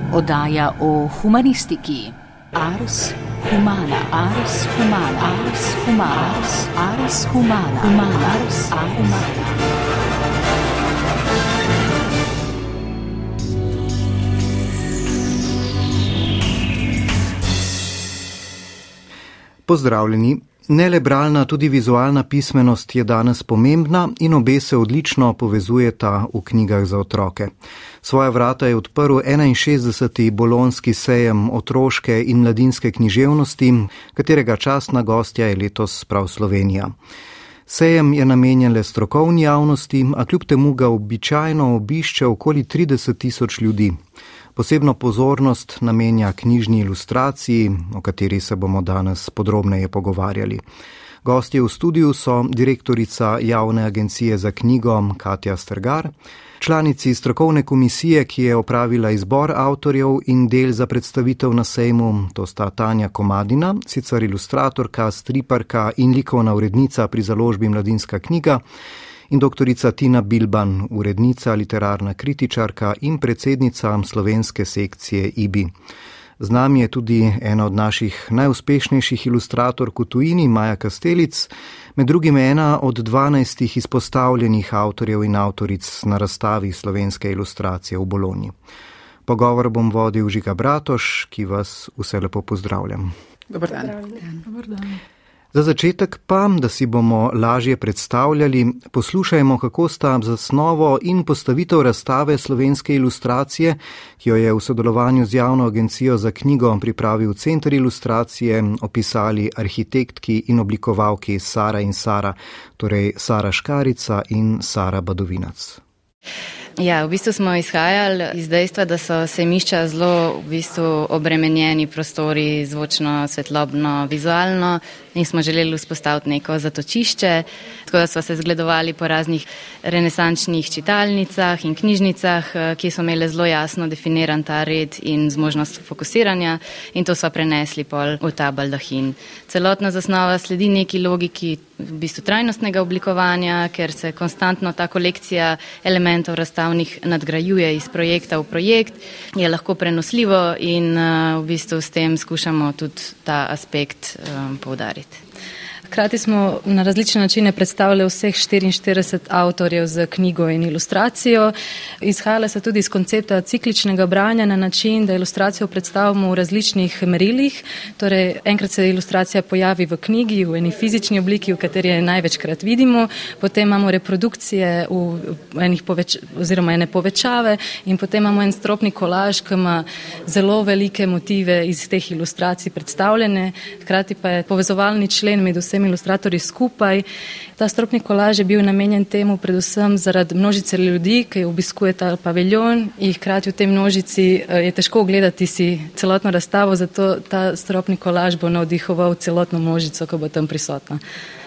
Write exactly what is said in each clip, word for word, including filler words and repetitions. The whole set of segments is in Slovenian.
Oddaja o humanistiki. Ars humana, ars humana, ars humana, ars humana, humana, ars humana. Pozdravljeni. Ne le bralna, tudi vizualna pismenost je danes pomembna in obe se odlično povezujeta v knjigah za otroke. Svoja vrata je odprl enainšestdeseti bolonski sejem otroške in mladinske književnosti, katerega častna gostja je letos prav Slovenija. Sejem je namenjen le strokovni javnosti, a kljub temu ga običajno obišče okoli trideset tisoč ljudi. Posebno pozornost namenja knjižni ilustraciji, o kateri se bomo danes podrobneje pogovarjali. Gostje v studiu so direktorica Javne agencije za knjigo Katja Strgar, članici strokovne komisije, ki je opravila izbor avtorjev in del za predstavitev na sejmu, to sta Tanja Komadina, sicer ilustratorka, striparka in likovna urednica pri založbi Mladinska knjiga, in doktorica Tina Bilban, urednica, literarna kritičarka in predsednica slovenske sekcije I B I. Z nami je tudi ena od naših najuspešnejših ilustratork v tujini, Maja Kastelic, med drugim ena od dvanajstih izpostavljenih avtorjev in avtoric na razstavi slovenske ilustracije v Bologni. Pogovor bom vodil Žiga Bratoš, ki vas vse lepo pozdravljam. Dobar dan. Dobar dan. Za začetek pa, da si bomo lažje predstavljali, poslušajmo, kako sta zasnovo in postavitev razstave slovenske ilustracije, ki jo je v sodelovanju z Javno agencijo za knjigo pripravil Center ilustracije, opisali arhitektki in oblikovalki Sara in Sara, torej Sara Škarica in Sara Badovinac. Ja, v bistvu smo izhajali iz dejstva, da so sejmišča zelo v bistvu obremenjeni prostori, zvočno, svetlobno, vizualno, in smo želeli vzpostaviti neko zatočišče, tako da smo se zgledovali po raznih renesančnih čitalnicah in knjižnicah, ki so imele zelo jasno definiran ta red in zmožnost fokusiranja, in to smo prenesli pol v ta baldahin. Celotna zasnova sledi neki logiki v bistvu trajnostnega oblikovanja, ker se konstantno ta kolekcija elementov razstavnih nadgrajuje iz projekta v projekt, je lahko prenosljivo in v bistvu s tem skušamo tudi ta aspekt um, poudariti. Hkrati smo na različne načine predstavljali vseh štiriinštirideset avtorjev z knjigo in ilustracijo. Izhajale so tudi iz koncepta cikličnega branja na način, da ilustracijo predstavimo v različnih merilih. Torej, enkrat se ilustracija pojavi v knjigi, v eni fizični obliki, v kateri je največkrat vidimo, potem imamo reprodukcije v enih poveč, oziroma ene povečave in potem imamo en stropni kolaž, ki ima zelo velike motive iz teh ilustracij predstavljene. Hkrati pa je povezovalni člen med vsemi ilustratorji skupaj. Ta stropni kolaž je bil namenjen temu predvsem zaradi množice ljudi, ki obiskuje ta paviljon, in hkrati v tej množici je težko ogledati si celotno razstavo, zato ta stropni kolaž bo navdihoval celotno množico, ko bo tam prisotna.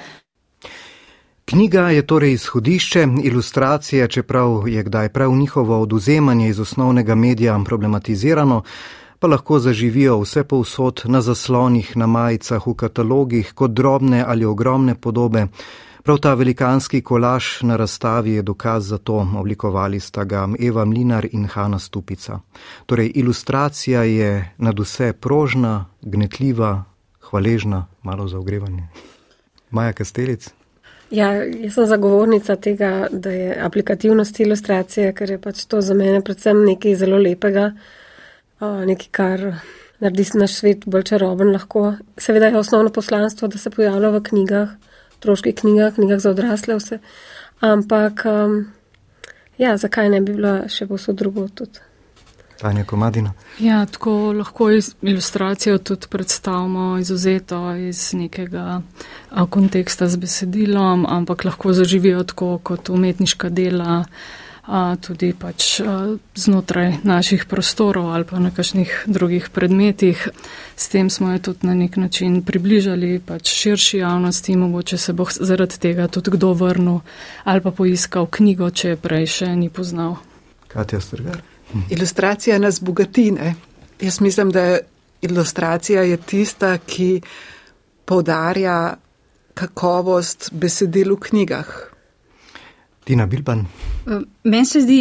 Knjiga je torej izhodišče, ilustracije, čeprav je kdaj prav njihovo odvzemanje iz osnovnega medija problematizirano, pa lahko zaživijo vse povsod na zaslonih, na majicah, v katalogih, kot drobne ali ogromne podobe. Prav ta velikanski kolaž na razstavi je dokaz za to, oblikovali sta ga Eva Mlinar in Hanna Stupica. Torej, ilustracija je nadvse prožna, gnetljiva, hvaležna, malo za ogrevanje. Maja Kastelic? Ja, jaz sem zagovornica tega, da je aplikativnost ilustracije, ker je pač to za mene predvsem nekaj zelo lepega, nekaj, kar naredi naš svet bolj čaroben lahko. Seveda je osnovno poslanstvo, da se pojavlja v knjigah, otroških knjigah, knjigah za odrasle vse, ampak um, ja, zakaj ne bi bila še povsod drugo tudi. Tanja Komadina. Ja, tako lahko ilustracijo tudi predstavimo izuzeto iz nekega konteksta z besedilom, ampak lahko zaživijo tako kot umetniška dela, A, tudi pač a, znotraj naših prostorov ali pa na kakšnih drugih predmetih. S tem smo jo tudi na nek način približali pač širši javnosti, mogoče se bo zaradi tega tudi kdo vrnil ali pa poiskal knjigo, če je prej še ni poznal. Katja Strgar. Hm. Ilustracija nas bogati, ne? Jaz mislim, da ilustracija je tista, ki poudarja kakovost besedil v knjigah. Tina Bilban. Meni se zdi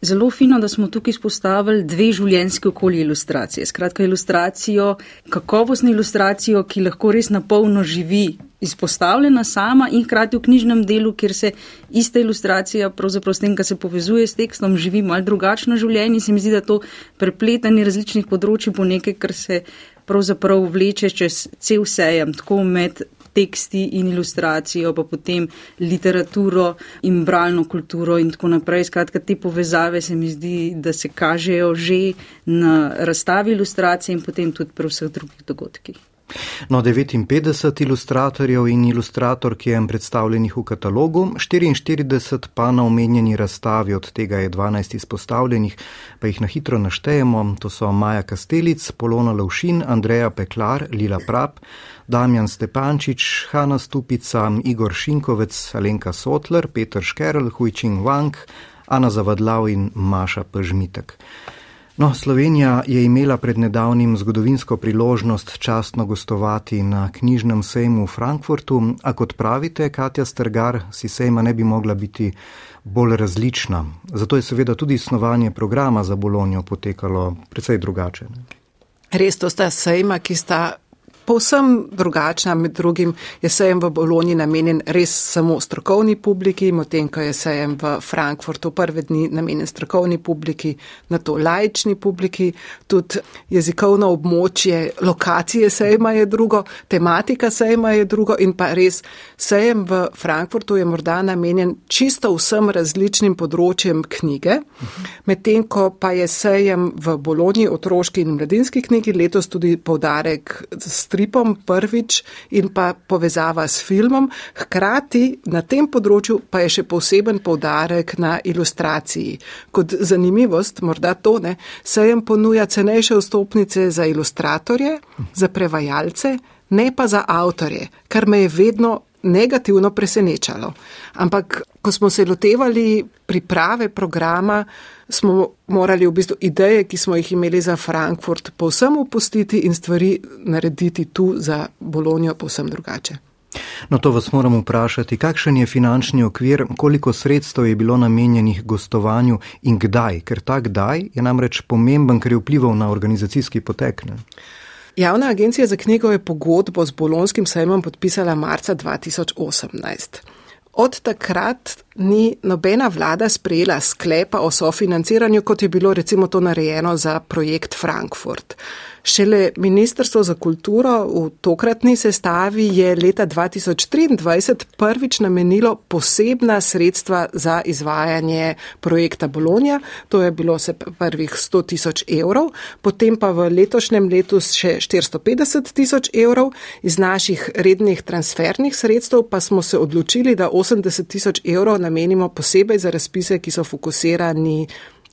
zelo fino, da smo tukaj izpostavili dve življenjski okolji ilustracije. Skratka, ilustracijo, kakovostno ilustracijo, ki lahko res napolno živi, izpostavljena sama in hkrati v knjižnem delu, kjer se ista ilustracija, pravzaprav s tem, kar se povezuje s tekstom, živi malo drugačno življenje. Se mi zdi, da to prepletanje različnih področji bo nekaj, kar se pravzaprav vleče čez cel sejem, tako med teksti in ilustracijo, pa potem literaturo in bralno kulturo in tako naprej. Skratka, te povezave se mi zdi, da se kažejo že na razstavi ilustracije in potem tudi pri vseh drugih dogodkih. No, devetinpetdeset ilustratorjev in ilustratork je predstavljenih v katalogu, štiriinštirideset pa na omenjeni razstavi, od tega je dvanajst izpostavljenih, pa jih na hitro naštejemo. To so Maja Kastelic, Polona Lovšin, Andreja Peklar, Lila Prap, Damjan Stepančič, Hanna Stupica, Igor Šinkovec, Alenka Sotler, Peter Škerl, Huičing Wang, Ana Zavadlav in Maša Pežmitek. No, Slovenija je imela pred nedavnim zgodovinsko priložnost častno gostovati na knjižnem sejmu v Frankfurtu, a kot pravite, Katja Strgar, si sejma ne bi mogla biti bolj različna. Zato je seveda tudi snovanje programa za Bologno potekalo precej drugače. Res, to sta sejma, ki sta povsem drugačna, med drugim je sejem v Bologni namenjen res samo strokovni publiki, medtem ko je sejem v Frankfurtu prve dni namenjen strokovni publiki, na to laični publiki, tudi jezikovno območje, lokacije sejma je drugo, tematika sejma je drugo in pa res sejem v Frankfurtu je morda namenjen čisto vsem različnim področjem knjige, medtem ko pa je sejem v Bologni otroški in mladinski knjigi letos tudi poudarek stripom prvič in pa povezava s filmom, hkrati na tem področju pa je še poseben poudarek na ilustraciji. Kot zanimivost, morda to ne, sejem ponuja cenejše vstopnice za ilustratorje, za prevajalce, ne pa za avtorje, kar me je vedno negativno presenečalo. Ampak, ko smo se lotevali priprave programa, smo morali v bistvu ideje, ki smo jih imeli za Frankfurt, povsem opustiti in stvari narediti tu za Bologno povsem drugače. No, to vas moram vprašati, kakšen je finančni okvir, koliko sredstev je bilo namenjenih gostovanju in kdaj? Ker ta kdaj je namreč pomemben, ker je vplival na organizacijski potek, ne? Javna agencija za knjigo je pogodbo z bolonskim sejmom podpisala marca dva tisoč osemnajst. Od takrat ni nobena vlada sprejela sklepa o sofinanciranju, kot je bilo recimo to narejeno za projekt Frankfurt. Šele Ministrstvo za kulturo v tokratni sestavi je leta dva tisoč triindvajset prvič namenilo posebna sredstva za izvajanje projekta Bologna. To je bilo se prvih sto tisoč evrov, potem pa v letošnjem letu še štiristo petdeset tisoč evrov. Iz naših rednih transfernih sredstev pa smo se odločili, da osemdeset tisoč evrov namenimo posebej za razpise, ki so fokusirani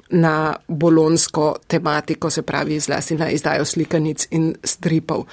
na bolonsko tematiko, se pravi zlasti na izdajo slikanic in stripov.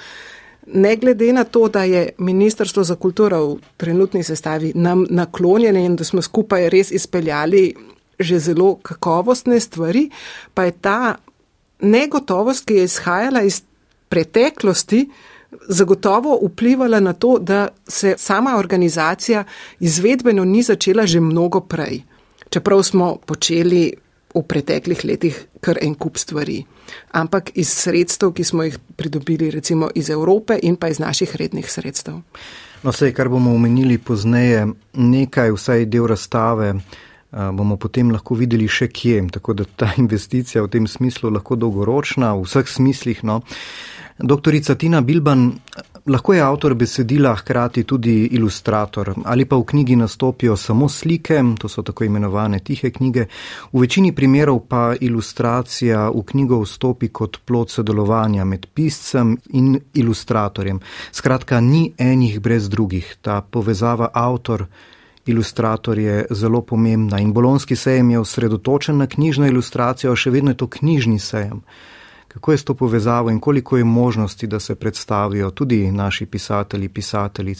Ne glede na to, da je Ministrstvo za kulturo v trenutni sestavi nam naklonjeno in da smo skupaj res izpeljali že zelo kakovostne stvari, pa je ta negotovost, ki je izhajala iz preteklosti, zagotovo vplivala na to, da se sama organizacija izvedbeno ni začela že mnogo prej. Čeprav smo počeli v preteklih letih kar en kup stvari. Ampak iz sredstev, ki smo jih pridobili recimo iz Evrope in pa iz naših rednih sredstev. No, vse, kar bomo omenili pozneje, nekaj, vsaj del razstave, bomo potem lahko videli še kje, tako da ta investicija v tem smislu lahko dolgoročna, v vseh smislih. No. Doktorica Tina Bilban, lahko je avtor besedila hkrati tudi ilustrator, ali pa v knjigi nastopijo samo slike, to so tako imenovane tihe knjige, v večini primerov pa ilustracija v knjigo vstopi kot plod sodelovanja med piscem in ilustratorjem. Skratka, ni enih brez drugih, ta povezava avtor ilustrator je zelo pomembna in bolonski sejem je osredotočen na knjižno ilustracijo, a še vedno je to knjižni sejem. Kako je s to povezavo in koliko je možnosti, da se predstavijo tudi naši pisatelji, pisateljice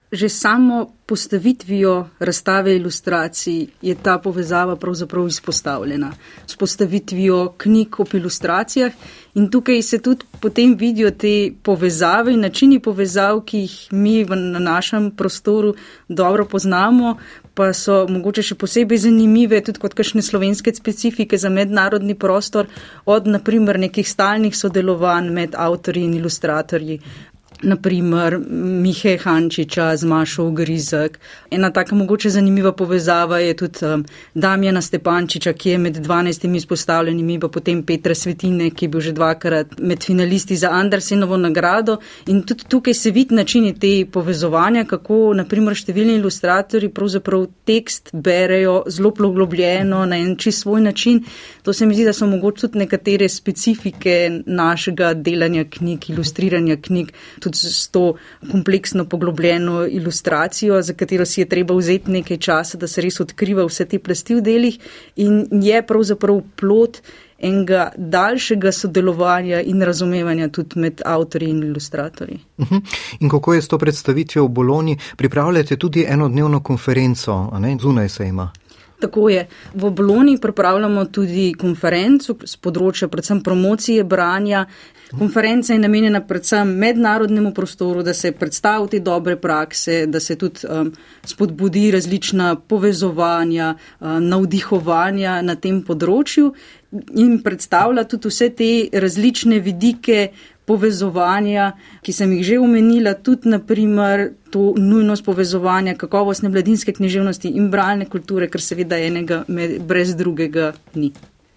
Že samo postavitvijo razstave ilustracij je ta povezava pravzaprav izpostavljena. S postavitvijo knjig ob ilustracijah in tukaj se tudi potem vidijo te povezave in načini povezav, ki jih mi v, na našem prostoru dobro poznamo, pa so mogoče še posebej zanimive tudi kot kakšne slovenske specifike za mednarodni prostor, od naprimer nekih stalnih sodelovanj med avtorji in ilustratorji. Naprimer Mihe Hančiča z Mašo Ugrizek. Ena taka mogoče zanimiva povezava je tudi um, Damjana Stepančiča, ki je med dvanajstimi izpostavljenimi, pa potem Petra Svetine, ki je bil že dvakrat med finalisti za Andersenovo nagrado. In tudi tukaj se vidi načini te povezovanja, kako naprimer številni ilustratorji pravzaprav tekst berejo zelo poglobljeno na en čist svoj način. To se mi zdi, da so mogoče tudi nekatere specifike našega delanja knjig, ilustriranja knjig, tudi s to kompleksno poglobljeno ilustracijo, za katero si je treba vzeti nekaj časa, da se res odkriva vse te plasti v delih in je pravzaprav plod enega daljšega sodelovanja in razumevanja tudi med avtorji in ilustratorji. Uh-huh. In kako je s to predstavitvijo v Bologni? Pripravljate tudi enodnevno konferenco, a ne, zunaj sejma? Tako je. V Bologni pripravljamo tudi konferenco z področja predvsem promocije branja. Konferenca je namenjena predvsem mednarodnemu prostoru, da se predstavi te dobre prakse, da se tudi um, spodbudi različna povezovanja, um, navdihovanja na tem področju in predstavlja tudi vse te različne vidike povezovanja, ki sem jih že omenila, tudi naprimer to nujnost povezovanja kakovostne mladinske književnosti in bralne kulture, ker seveda enega brez drugega ni.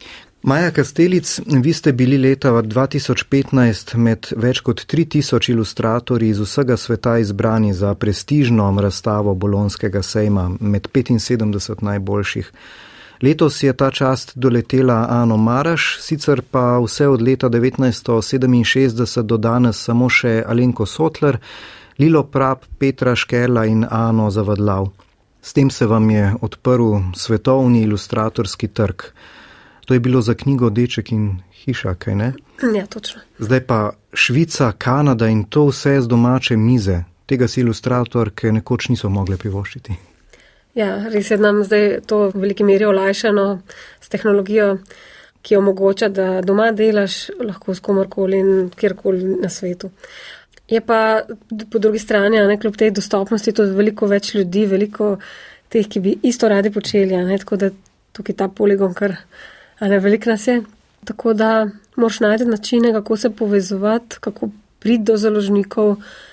Maja Kastelic, vi ste bili leta dva tisoč petnajst med več kot tri tisoč ilustratorji iz vsega sveta izbrani za prestižno razstavo Bolonskega sejma med petinsedemdeset najboljših. Letos je ta čast doletela Ano Maraš, sicer pa vse od leta devetnajststo sedeminšestdeset do danes samo še Alenko Sotler, Lilo Prap, Petra Škerla in Ano Zavadlav. S tem se vam je odprl svetovni ilustratorski trg. To je bilo za knjigo Deček in hiša, kaj ne? Ja, točno. Zdaj pa Švica, Kanada in to vse z domače mize. Tega si ilustratorke nekoč niso mogle privoščiti. Ja, res je nam zdaj to v veliki meri olajšano s tehnologijo, ki omogoča, da doma delaš lahko s komorkoli in kjerkoli na svetu. Je pa po drugi strani, ne, kljub tej dostopnosti, tudi veliko več ljudi, veliko teh, ki bi isto radi počeli, ne, tako da tukaj ta poligon kar a ne, veliko nas je, tako da moraš najti načine, kako se povezovati, kako priti do založnikov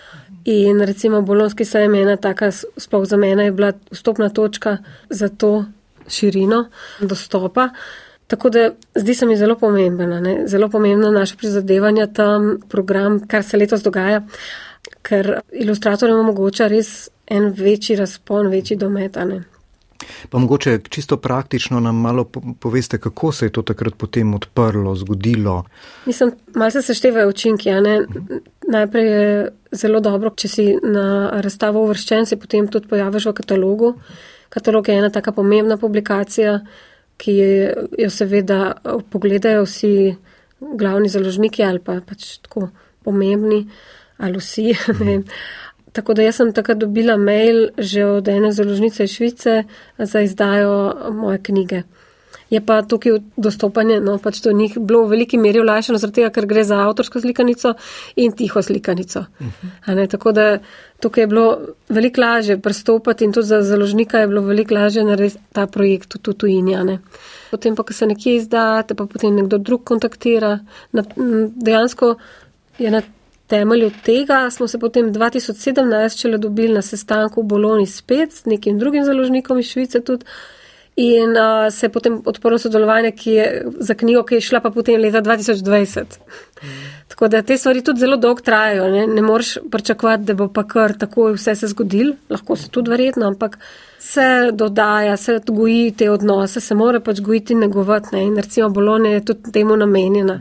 in recimo Bolonski sejem je ena taka, sploh za mene je bila vstopna točka za to širino dostopa, tako da zdi se mi zelo pomembna, ne? Zelo pomembna naša prizadevanja tam program, kar se letos dogaja, ker ilustratorjem omogoča res en večji razpon, večji domet, a ne. Pa mogoče čisto praktično nam malo poveste, kako se je to takrat potem odprlo, zgodilo. Mislim, malo se seštevajo učinki, a ne. Najprej je zelo dobro, če si na razstavo uvrščen, se potem tudi pojaviš v katalogu. Katalog je ena taka pomembna publikacija, ki jo seveda pogledajo vsi glavni založniki ali pa pač tako pomembni, ali vsi, ne vem. Tako da jaz sem takrat dobila mail že od ene založnice iz Švice za izdajo moje knjige. Je pa tukaj dostopanje, no pač to njih bilo v veliki meri olajšano, zaradi tega, ker gre za avtorsko slikanico in tiho slikanico. Uh-huh. A ne, tako da tukaj je bilo veliko lažje pristopati in tudi za založnika je bilo veliko lažje narediti ta projekt v tujini, a ne. Potem pa, ko se nekje izda, te pa potem nekdo drug kontaktira. Na, dejansko je na temelju tega smo se potem dva tisoč sedemnajst šele dobili na sestanku v Bologni spet s nekim drugim založnikom iz Švice tudi in uh, se je potem odprlo sodelovanje, ki je za knjigo, ki je šla pa potem leta dva tisoč dvajset. Mm. Tako da te stvari tudi zelo dolgo trajajo, ne, ne moreš pričakovati, da bo pa kar tako vse se zgodilo, lahko se tudi verjetno, ampak se dodaja, se goji te odnose, se mora pač gojiti in negovati, ne, in recimo Bologna je tudi temu namenjena.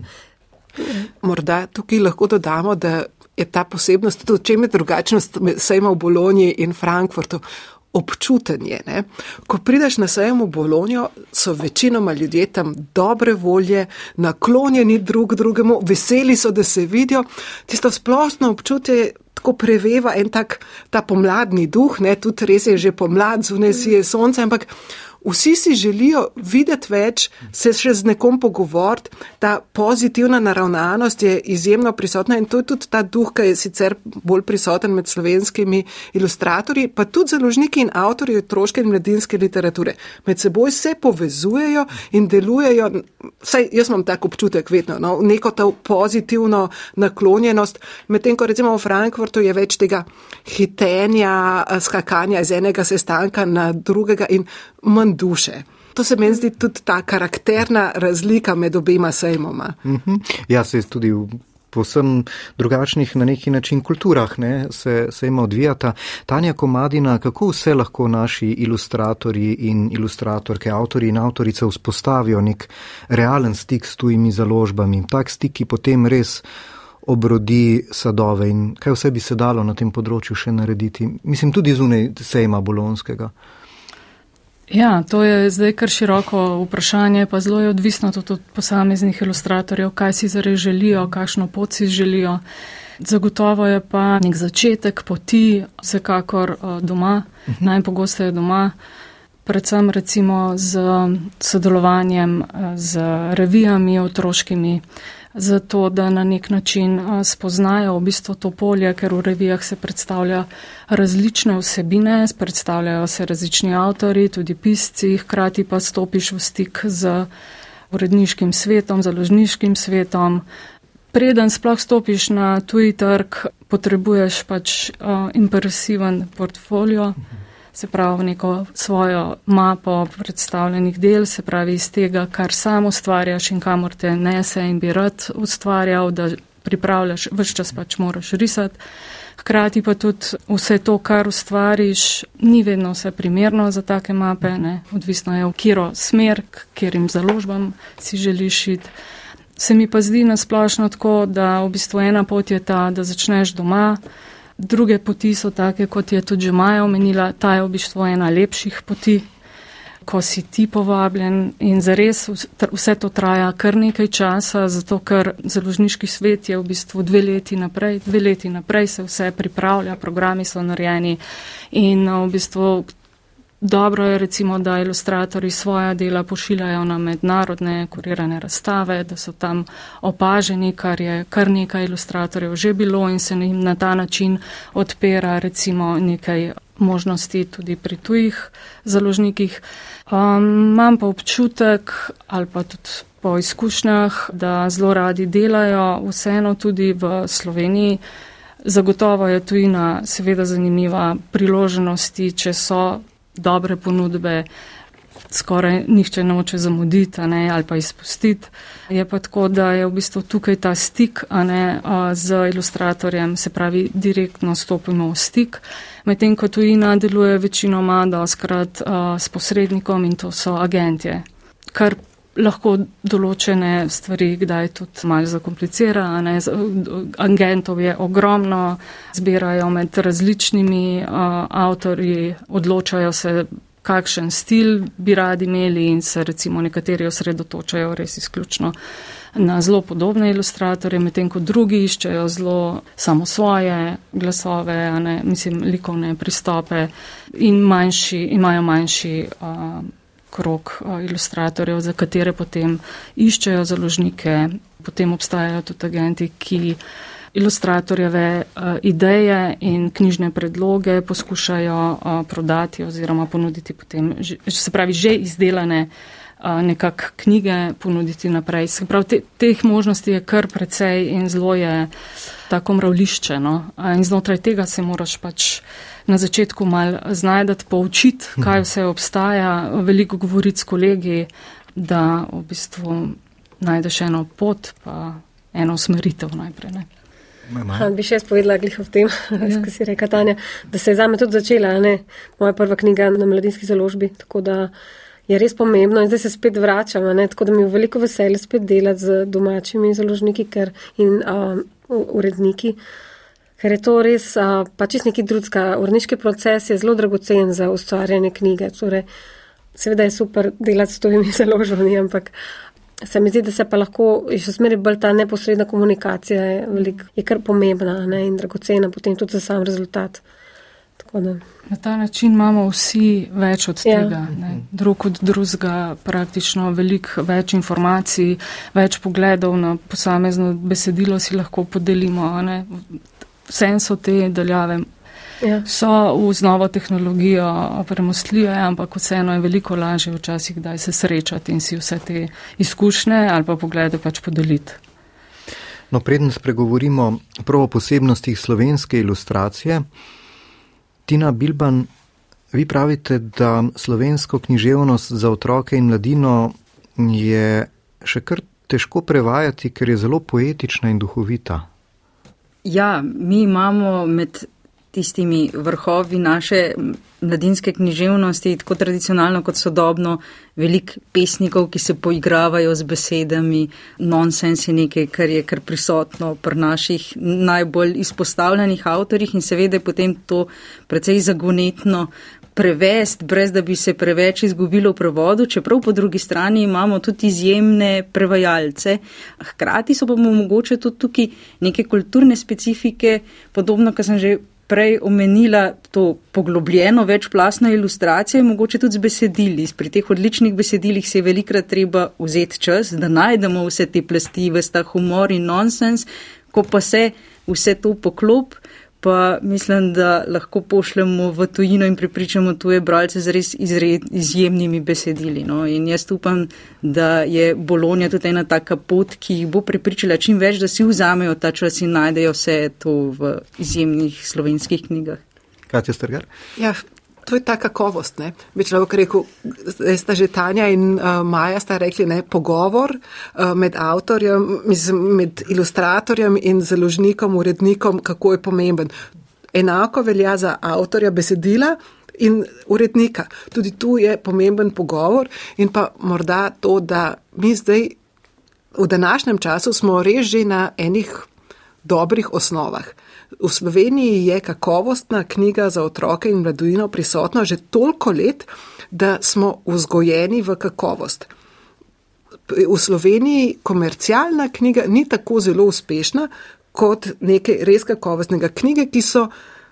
Morda tukaj lahko dodamo, da je ta posebnost, tudi čem je drugačnost sejma v Bologni in Frankfurtu, občutenje. Ne? Ko prideš na sejem v Bologno, so večinoma ljudje tam dobre volje, naklonjeni drug drugemu, veseli so, da se vidijo. Tisto splošno občutje tako preveva en tak, ta pomladni duh, ne, tudi res je že pomlad, zunaj sije sonce, ampak vsi si želijo videti več, se še z nekom pogovoriti, ta pozitivna naravnanost je izjemno prisotna in to je tudi ta duh, ki je sicer bolj prisoten med slovenskimi ilustratorji, pa tudi založniki in avtorji otroške in mladinske literature. Med seboj se povezujejo in delujejo, vsaj jaz imam tak občutek vedno, no, neko to pozitivno naklonjenost, medtem ko recimo v Frankfurtu je več tega hitenja, skakanja iz enega sestanka na drugega in manj duše. To se meni zdi tudi ta karakterna razlika med obema sejmoma. Mm-hmm. Ja, se tudi v povsem drugačnih na neki način kulturah ne, se sejma odvijata. Tanja Komadina, kako vse lahko naši ilustratorji in ilustratorke, avtori in avtorice vzpostavijo nek realen stik s tujimi založbami, tak stik, ki potem res obrodi sadove in kaj vse bi se dalo na tem področju še narediti? Mislim, tudi zunaj sejma bolonskega. Ja, to je zdaj kar široko vprašanje, pa zelo je odvisno tudi od posameznih ilustratorjev, kaj si zares želijo, kakšno pot si želijo. Zagotovo je pa nek začetek poti, vsekakor doma, uh-huh. najpogosteje doma, predvsem recimo z sodelovanjem z revijami otroškimi, zato da na nek način spoznajo v bistvu to polje, ker v revijah se predstavlja različne vsebine, predstavljajo se različni avtori, tudi pisci, hkrati pa stopiš v stik z uredniškim svetom, založniškim svetom. Preden sploh stopiš na tuji trg, potrebuješ pač uh, impresiven portfolio, se pravi neko svojo mapo predstavljenih del, se pravi iz tega, kar sam ustvarjaš in kamor te nese in bi rad ustvarjal, da pripravljaš, ves čas pač moraš risati. Hkrati pa tudi vse to, kar ustvariš, ni vedno vse primerno za take mape, ne? Odvisno je v kjero smer, kjerim založbam si želiš iti. Se mi pa zdi nasplošno tako, da v bistvu ena pot je ta, da začneš doma, druge poti so take, kot je tudi že Maja omenila, ta je v bistvu ena lepših poti, ko si ti povabljen in zares vse to traja kar nekaj časa, zato ker založniški svet je v bistvu dve leti naprej, dve leti naprej se vse pripravlja, programi so narejeni in v bistvu dobro je recimo, da ilustratorji svoja dela pošiljajo na mednarodne kurirane razstave, da so tam opaženi, kar je kar nekaj ilustratorjev že bilo in se jim na ta način odpira recimo nekaj možnosti tudi pri tujih založnikih. Um, imam pa občutek ali pa tudi po izkušnjah, da zelo radi delajo vseeno tudi v Sloveniji. Zagotovo je tujina seveda zanimiva priložnosti, če so dobre ponudbe, skoraj nihče noče zamuditi ne, ali pa izpustiti. Je pa tako, da je v bistvu tukaj ta stik a ne, z ilustratorjem, se pravi direktno stopimo v stik, medtem ko tujina deluje večinoma doskrat s posrednikom in to so agentje, kar lahko določene stvari kdaj tudi malo zakomplicira. Ne? Agentov je ogromno, zbirajo med različnimi uh, avtorji, odločajo se, kakšen stil bi radi imeli in se recimo nekateri osredotočajo res izključno na zelo podobne ilustratorje, medtem ko drugi iščejo zelo samo svoje glasove, a ne, mislim, likovne pristope in manjši, imajo manjši uh, krog ilustratorjev, za katere potem iščejo založnike. Potem obstajajo tudi agenti, ki ilustratorjeve ideje in knjižne predloge poskušajo prodati oziroma ponuditi potem, se pravi, že izdelane nekak knjige ponuditi naprej. Se pravi, te, teh možnosti je kar precej in zelo je tako mravlišče, no? In znotraj tega se moraš pač na začetku mal znajdati, poučiti, kaj vse obstaja, veliko govoriti s kolegi, da v bistvu najdeš eno pot, pa eno usmeritev najprej. Ne? Ha, bi še jaz povedala glih v tem, ja. Ko si reka Tanja, da se je zame tudi začela, ne? Moja prva knjiga na Mladinski založbi, tako da je res pomembno in zdaj se spet vračam, ne? Tako da mi je veliko veselje spet delati z domačimi založniki ker, in uh, uredniki, ker je to res uh, pa čist neki drugega. Uredniški proces je zelo dragocen za ustvarjanje knjige, torej seveda je super delati s tujimi založbami, ampak Se mi zdi, da se pa lahko, je še smeri bolj ta neposredna komunikacija, je, velik, je kar pomembna, ne, in dragocena potem tudi za sam rezultat. Tako da. Na ta način imamo vsi več od Ja. tega, ne. Drug od drugega praktično veliko več informacij, več pogledov na posamezno besedilo si lahko podelimo, a ne. Vsem so te daljave. Ja. So v z novo tehnologijo premostljive, ampak vseeno je veliko lažje včasih kdaj se srečati in si vse te izkušnje ali pa poglede pač podeliti. No, preden spregovorimo prav o posebnostih slovenske ilustracije, Tina Bilban, vi pravite, da slovensko književnost za otroke in mladino je še kar težko prevajati, ker je zelo poetična in duhovita. Ja, mi imamo med tistimi vrhovi naše mladinske književnosti, tako tradicionalno kot sodobno, veliko pesnikov, ki se poigravajo z besedami. Nonsens je nekaj, kar je kar prisotno pri naših najbolj izpostavljenih avtorjih in seveda je potem to precej zagonetno prevesti, brez da bi se preveč izgubilo v prevodu, čeprav po drugi strani imamo tudi izjemne prevajalce. Hkrati so pa mogoče tudi tukaj neke kulturne specifike, podobno, kar sem že prej omenila, to poglobljeno večplastno ilustracijo, mogoče tudi z besedili. Pri teh odličnih besedilih se je velikrat treba vzeti čas, da najdemo vse te plasti, ves ta humor in nonsens, ko pa se vse to poklop, pa mislim, da lahko pošljemo v tujino in prepričamo tuje bralce z res izred, izjemnimi besedili. No. In jaz upam, da je Bologna tudi ena taka pot, ki jih bo prepričala čim več, da si vzamejo ta čas in najdejo vse to v izjemnih slovenskih knjigah. Katja Strgar? Ja, to je ta kakovost, ne. Bi človek rekel, zdaj sta že Tanja in uh, Maja sta rekli, ne, pogovor uh, med avtorjem, mislim, med ilustratorjem in založnikom, urednikom, kako je pomemben. Enako velja za avtorja besedila in urednika. Tudi tu je pomemben pogovor in pa morda to, da mi zdaj v današnjem času smo res že na enih dobrih osnovah. V Sloveniji je kakovostna knjiga za otroke in mladino prisotna že toliko let, da smo vzgojeni v kakovost. V Sloveniji komercialna knjiga ni tako zelo uspešna kot nekaj res kakovostnega. Knjige, ki so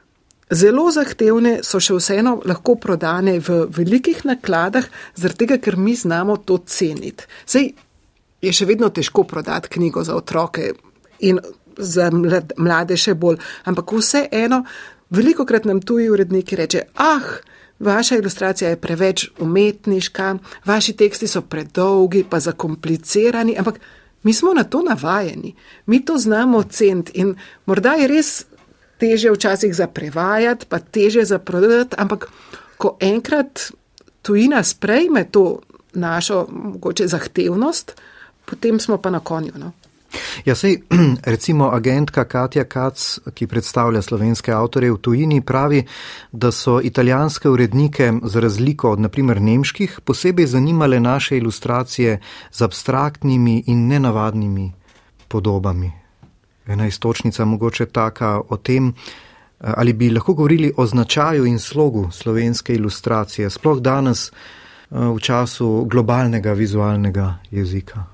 zelo zahtevne, so še vseeno lahko prodane v velikih nakladah, zaradi tega, ker mi znamo to ceniti. Sej je še vedno težko prodati knjigo za otroke in za mlade še bolj, ampak vseeno, velikokrat nam tuji uredniki reče, ah, vaša ilustracija je preveč umetniška, vaši teksti so predolgi, pa zakomplicirani, ampak mi smo na to navajeni, mi to znamo ceniti in morda je res težje včasih za prevajati, pa težje za prodati, ampak ko enkrat tujina sprejme to našo mogoče zahtevnost, potem smo pa na konju, no. Ja, sej, recimo agentka Katja Kac, ki predstavlja slovenske avtorje v tujini, pravi, da so italijanske urednike za razliko od naprimer nemških posebej zanimale naše ilustracije z abstraktnimi in nenavadnimi podobami. Ena istočnica mogoče taka o tem, ali bi lahko govorili o značaju in slogu slovenske ilustracije, sploh danes v času globalnega vizualnega jezika.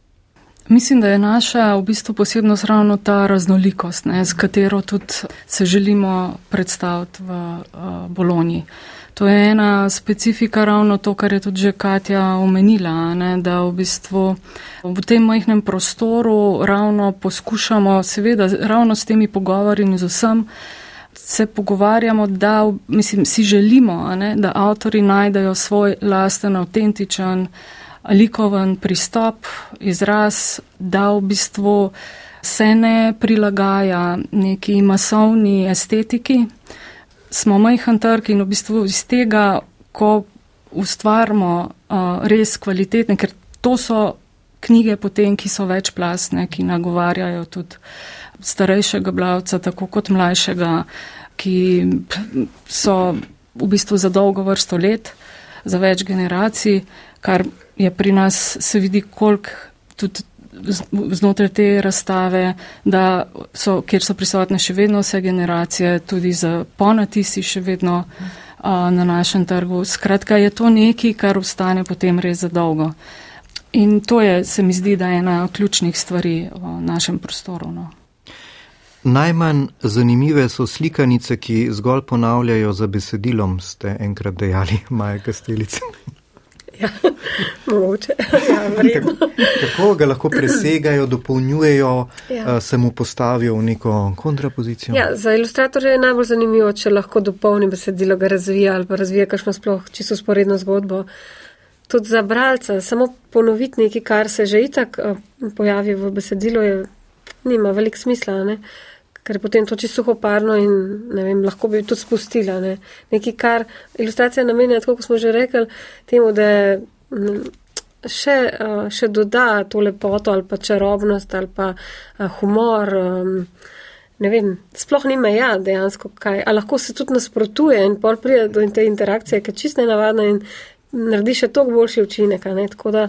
Mislim, da je naša v bistvu posebnost ravno ta raznolikost, ne, s katero tudi se želimo predstaviti v uh, Bologni. To je ena specifika, ravno to, kar je tudi že Katja omenila, ne, da v bistvu v tem majhnem prostoru ravno poskušamo, seveda ravno s temi pogovori in z vsem, se pogovarjamo, da mislim, si želimo, ne, da avtori najdejo svoj lasten, avtentičen, likoven pristop, izraz, da v bistvu se ne prilagaja neki masovni estetiki. Smo majhen trg in v bistvu iz tega, ko ustvarimo uh, res kvalitetne, ker to so knjige potem, ki so večplastne, ki nagovarjajo tudi starejšega bralca, tako kot mlajšega, ki so v bistvu za dolgo vrsto let, za več generacij, kar je pri nas se vidi, koliko tudi znotraj te razstave, da so, kjer so prisotne še vedno vse generacije, tudi za ponatisi še vedno a, na našem trgu. Skratka, je to nekaj, kar ostane potem res za dolgo. In to je, se mi zdi, da je ena ključnih stvari v našem prostoru. No. Najmanj zanimive so slikanice, ki zgolj ponavljajo za besedilom, ste enkrat dejali, Maja Kastelic. Ja, mogoče. Ja, vredno. Kako ga lahko presegajo, dopolnjujejo, ja. se mu postavijo v neko kontrapozicijo? Ja, za ilustratorje je najbolj zanimivo, če lahko dopolni besedilo, ga razvija ali pa razvija kakšno sploh čisto sporedno zgodbo. Tudi za bralca, samo ponoviti nekaj, kar se že itak pojavi v besedilu, je, nima velik smisla, ne? Ker je potem to čisto suhoparno in ne vem, lahko bi tudi spustila. Ne? Nekaj, kar ilustracija namenja, tako kot smo že rekli, temu, da še, še doda to lepoto ali pa čarobnost ali pa humor. Ne vem, sploh ni meja dejansko kaj. A lahko se tudi nasprotuje in pol pride do te interakcije, ki je čisto nenavadna in naredi še toliko boljši učinek. Ne? Tako da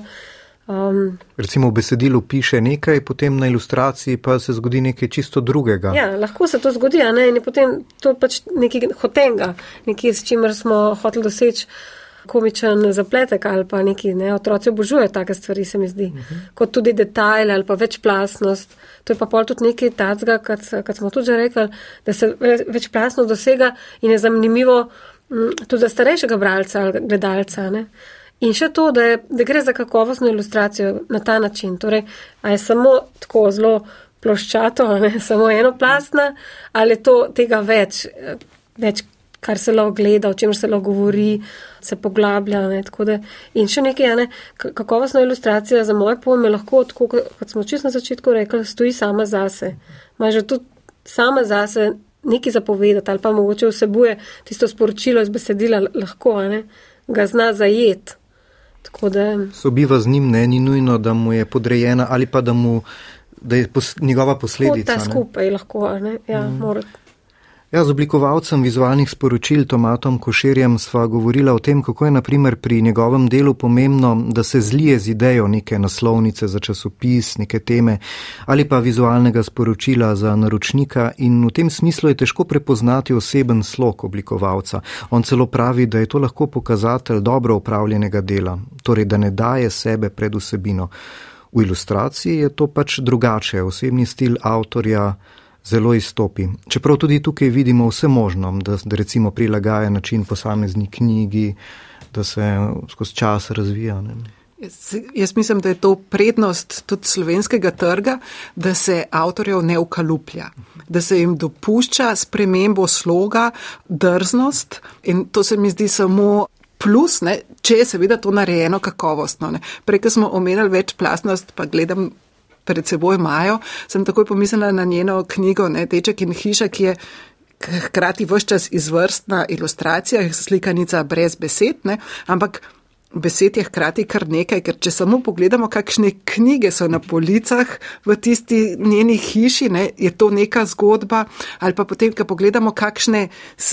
Um, Recimo v besedilu piše nekaj, potem na ilustraciji pa se zgodi nekaj čisto drugega. Ja, lahko se to zgodi, a ne, in je potem to pač nekaj hotenga, nekaj, s čimer smo hoteli doseči komičen zapletek ali pa neki, ne, otroci obožujejo take stvari, se mi zdi, uh-huh. kot tudi detajle ali pa večplastnost. To je pa pol tudi nekaj tacga, kad, kad smo tudi že rekli, da se večplastnost dosega in je zanimivo tudi za starejšega bralca ali gledalca, ne. In še to, da, je, da gre za kakovostno ilustracijo na ta način. Torej, a je samo tako zelo ploščato, ne, samo enoplastna, ali je to tega več, več, kar se lahko gleda, o čem se lahko govori, se poglablja. Ne, tako da. In še nekaj, ne, kakovostna ilustracija za moje pojme lahko, tako, kot smo čisto na začetku rekli, stoji sama zase. Ma že tudi sama zase nekaj zapovedati ali pa mogoče vsebuje tisto sporočilo iz besedila lahko, ne, ga zna zajeti. Da... Sobiva z njim, ne, ni nujno, da mu je podrejena ali pa da, mu, da je pos, njegova posledica. Ta skupaj lahko, ne, ja, mm. mora. Ja, z oblikovalcem vizualnih sporočil Tomatom Koširjem sva govorila o tem, kako je na primer pri njegovem delu pomembno, da se zlije z idejo neke naslovnice za časopis, neke teme ali pa vizualnega sporočila za naročnika in v tem smislu je težko prepoznati oseben slog oblikovalca. On celo pravi, da je to lahko pokazatelj dobro opravljenega dela, torej da ne daje sebe pred vsebino. V ilustraciji je to pač drugače, osebni stil avtorja zelo izstopi. Čeprav tudi tukaj vidimo vse možno, da, da recimo prilagaja način posamezni knjigi, da se skozi čas razvija. Ne? Jaz, jaz mislim, da je to prednost tudi slovenskega trga, da se avtorjev ne ukaluplja, da se jim dopušča spremembo sloga, drznost in to se mi zdi samo plus, ne, če je seveda to narejeno kakovostno. Ne. Prej, ko smo omenjali večplastnost, pa gledam pred seboj Majo, sem takoj pomislila na njeno knjigo, ne, Deček in hiša, ki je hkrati ves čas izvrstna ilustracija, slikanica brez besed, ne, ampak besed je hkrati kar nekaj, ker če samo pogledamo, kakšne knjige so na policah v tisti njeni hiši, ne, je to neka zgodba, ali pa potem, ko pogledamo, kakšne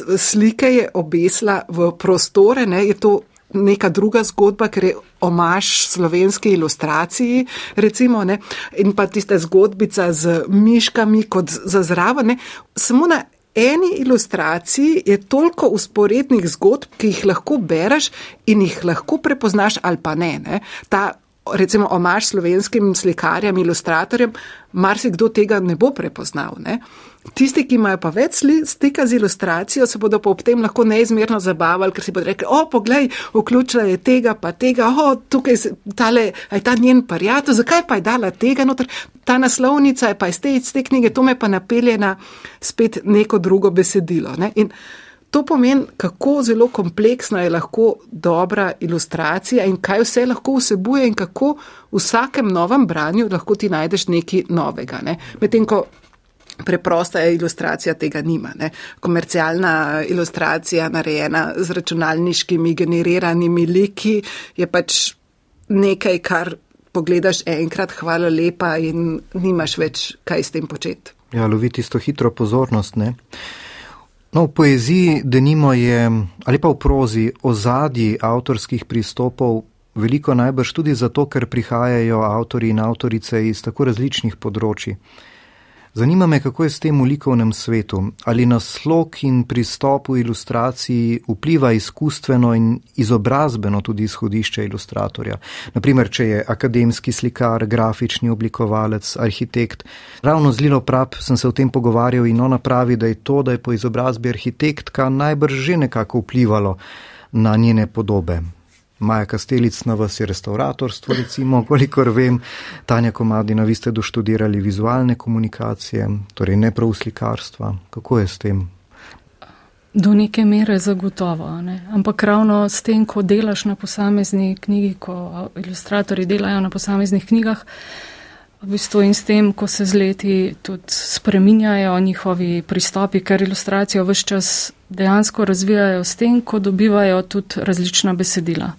slike je obesla v prostore, ne, je to neka druga zgodba, ker je omaž slovenski ilustraciji, recimo, ne, in pa tista zgodbica z miškami kot za zraven, ne, samo na eni ilustraciji je toliko usporednih zgodb, ki jih lahko bereš in jih lahko prepoznaš ali pa ne, ne. Ta, recimo, omaž slovenskim slikarjem, ilustratorjem, marsikdo tega ne bo prepoznal, ne. Tisti, ki imajo pa več stika z ilustracijo, se bodo pa ob tem lahko neizmerno zabavali, ker si bodo rekli, o, poglej, vključila je tega, pa tega, o, tukaj tale, aj ta njen prijatelj, zakaj pa je dala tega noter, ta naslovnica je pa iz te, iz te knjige, to me pa napelje na spet neko drugo besedilo, ne. In to pomeni, kako zelo kompleksna je lahko dobra ilustracija in kaj vse lahko vsebuje in kako v vsakem novem branju lahko ti najdeš nekaj novega, ne. Medtem ko preprosta ilustracija tega nima, ne. Komercialna ilustracija narejena z računalniškimi generiranimi liki je pač nekaj, kar pogledaš enkrat, hvala lepa in nimaš več kaj s tem početi. Ja, lovi tisto hitro pozornost, ne. No, v poeziji denimo je, ali pa v prozi, ozadji avtorskih pristopov veliko najbrž tudi zato, ker prihajajo avtori in avtorice iz tako različnih področji. Zanima me, kako je s tem v likovnem svetu. Ali na slog in pristop v ilustraciji vpliva izkustveno in izobrazbeno tudi izhodišče ilustratorja? Naprimer, če je akademski slikar, grafični oblikovalec, arhitekt. Ravno z Lilo Prap sem se o tem pogovarjal in ona pravi, da je to, da je po izobrazbi arhitektka, najbrž že nekako vplivalo na njene podobe. Maja Kastelic, na vas je restauratorstvo, recimo, kolikor vem. Tanja Komadina, vi ste doštudirali vizualne komunikacije, torej ne prav slikarstva. Kako je s tem? Do neke mere zagotovo, ne? Ampak ravno s tem, ko delaš na posamezni knjigi, ko ilustratorji delajo na posameznih knjigah, v bistvu in s tem, ko se z leti tudi spreminjajo njihovi pristopi, ker ilustracijo ves čas dejansko razvijajo s tem, ko dobivajo tudi različna besedila.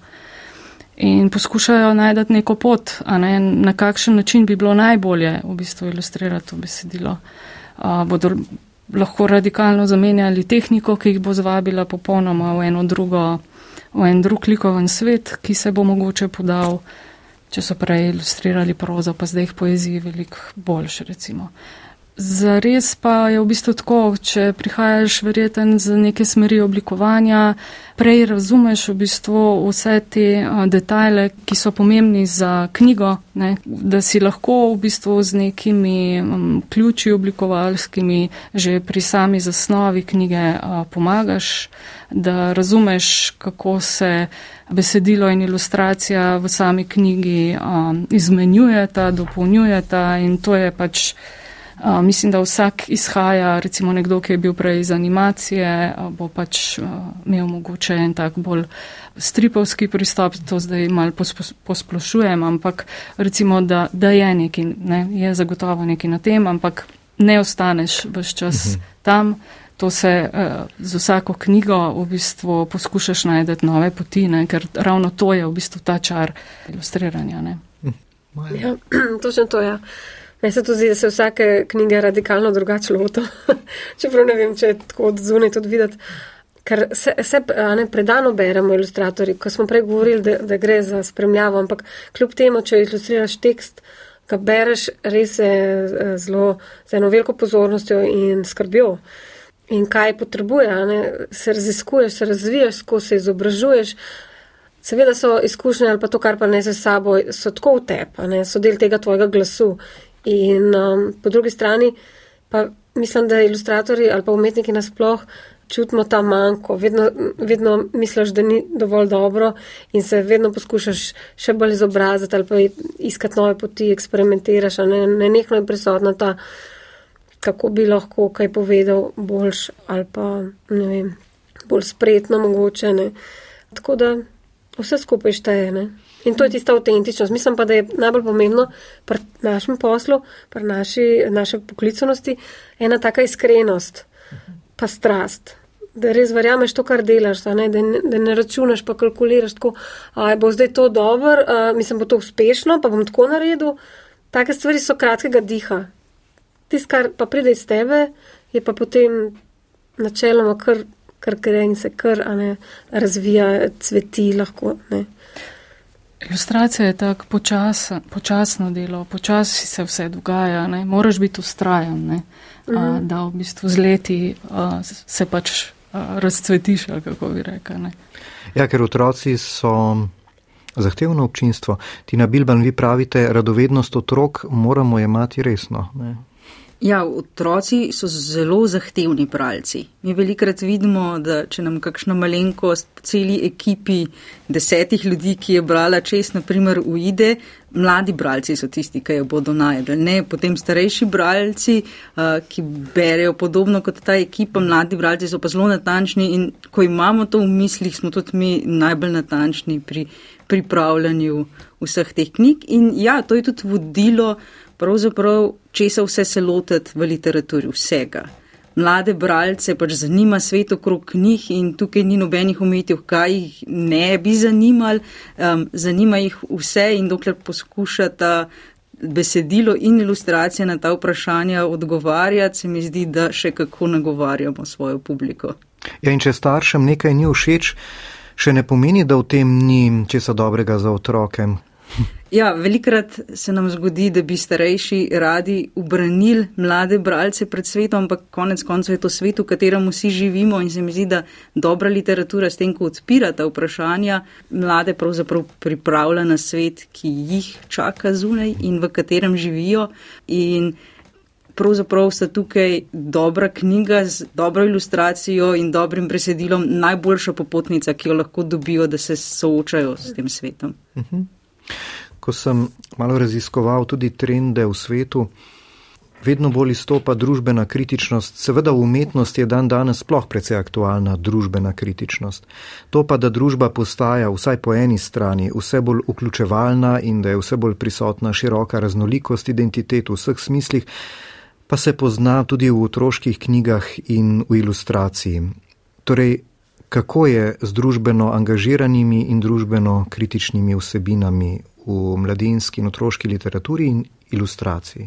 In poskušajo najdati neko pot, a ne, na kakšen način bi bilo najbolje v bistvu ilustrirati to besedilo. A, bodo lahko radikalno zamenjali tehniko, ki jih bo zvabila popolnoma v eno drugo, v en drug likoven svet, ki se bo mogoče podal, če so prej ilustrirali prozo, pa zdaj jih poeziji veliko boljše, recimo. Zares pa je v bistvu tako, če prihajaš verjeten z neke smeri oblikovanja, prej razumeš v bistvu vse te detajle, ki so pomembni za knjigo, ne? Da si lahko v bistvu z nekimi um, ključi oblikovalskimi že pri sami zasnovi knjige uh, pomagaš, da razumeš, kako se besedilo in ilustracija v sami knjigi um, izmenjujeta, dopolnjujeta in to je pač Uh, mislim, da vsak izhaja, recimo nekdo, ki je bil prej iz animacije, uh, bo pač uh, imel mogoče en tak bolj stripovski pristop, to zdaj malo pospo- posplošujem, ampak recimo, da, da je neki, ne, je zagotovo neki na tem, ampak ne ostaneš ves čas uh-huh. tam, to se uh, z vsako knjigo v bistvu poskušaš najdeti nove poti, ne, ker ravno to je v bistvu ta čar ilustriranja. Ne. Uh, ja, točno to, ja. Meni se to zdi, da se vsake knjige radikalno drugače loto, čeprav ne vem, če je tako od zunaj tudi videti, ker se, se ne, predano beremo ilustratorji, ko smo prej govorili, da, da gre za spremljavo, ampak kljub temu, če ilustriraš tekst, ga bereš res zelo z eno veliko pozornostjo in skrbjo. In kaj potrebuje, ne? Se raziskuješ, se razvijaš, ko se izobražuješ. Seveda so izkušnje ali pa to, kar pa nese s sabo, so tako v tebi, so del tega tvojega glasu. In um, po drugi strani pa mislim, da ilustratorji ali pa umetniki nasploh čutimo ta manjko. Vedno, vedno misliš, da ni dovolj dobro in se vedno poskušaš še bolj izobraziti ali pa iskati nove poti, eksperimentiraš, a ne, nenehno je prisotna ta, kako bi lahko kaj povedal boljš ali pa, ne vem, bolj spretno mogoče, ne. Tako da vse skupaj šteje, ne. In to je tista avtentičnost. Mislim pa, da je najbolj pomembno pri našem poslu, pri naši, naše poklicanosti, ena taka iskrenost, pa strast. Da res verjameš to, kar delaš, da ne, da ne, da ne računaš, pa kalkuliraš tako, a bo zdaj to dobro, a, mislim, bo to uspešno, pa bom tako naredil. Take stvari so kratkega diha. Tist, kar pa pride iz tebe, je pa potem načeloma kar, kar gre in se kar, a ne, razvija, cveti lahko, ne. Ilustracija je tako počas, počasno delo, počasi se vse dogaja, ne? Moraš biti ustrajen, ne? Uh-huh. A, da v bistvu z leti a, se pač a, razcvetiš, ali kako bi rekel. Ne? Ja, ker otroci so zahtevno občinstvo. Tina Bilban, vi pravite, radovednost otrok moramo jemati resno. Ne? Ja, otroci so zelo zahtevni bralci. Mi velikrat vidimo, da če nam kakšna malenkost po celi ekipi desetih ljudi, ki je brala čez, naprimer, uide, mladi bralci so tisti, ki jo bodo najdeli. Ne, potem starejši bralci, ki berejo podobno kot ta ekipa, mladi bralci so pa zelo natančni in ko imamo to v mislih, smo tudi mi najbolj natančni pri pripravljanju vseh teh knjig. In ja, to je tudi vodilo pravzaprav, česa vse se lotiti v literaturi, vsega. Mlade bralce pač zanima svet okrog knjig in tukaj ni nobenih omejitev, kaj jih ne bi zanimali, um, zanima jih vse in dokler poskušata besedilo in ilustracija na ta vprašanja odgovarjati, se mi zdi, da še kako nagovarjamo svojo publiko. Ja, in če staršem nekaj ni všeč, še ne pomeni, da v tem ni česa dobrega za otroke. Ja, velikrat se nam zgodi, da bi starejši radi ubranili mlade bralce pred svetom, ampak konec koncev je to svet, v katerem vsi živimo in se mi zdi, da dobra literatura s tem, ko odpira ta vprašanja, mlade pravzaprav pripravlja na svet, ki jih čaka zunaj in v katerem živijo. In pravzaprav sta tukaj dobra knjiga z dobro ilustracijo in dobrim besedilom najboljša popotnica, ki jo lahko dobijo, da se soočajo s tem svetom. Uh-huh. Ko sem malo raziskoval tudi trende v svetu, vedno bolj izstopa družbena kritičnost. Seveda v umetnosti je dan danes sploh precej aktualna družbena kritičnost. To pa, da družba postaja vsaj po eni strani vse bolj vključevalna in da je vse bolj prisotna široka raznolikost identitet v vseh smislih, pa se pozna tudi v otroških knjigah in v ilustraciji. Torej, kako je z družbeno angažiranimi in družbeno kritičnimi vsebinami v mladinski in otroški literaturi in ilustraciji?